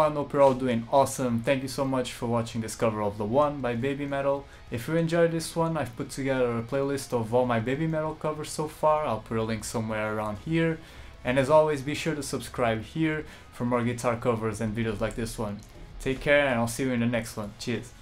everyone, hope you're all doing awesome. Thank you so much for watching this cover of The One by Babymetal. If you enjoyed this one, I've put together a playlist of all my Babymetal covers so far. I'll put a link somewhere around here. And as always, be sure to subscribe here for more guitar covers and videos like this one. Take care, and I'll see you in the next one. Cheers.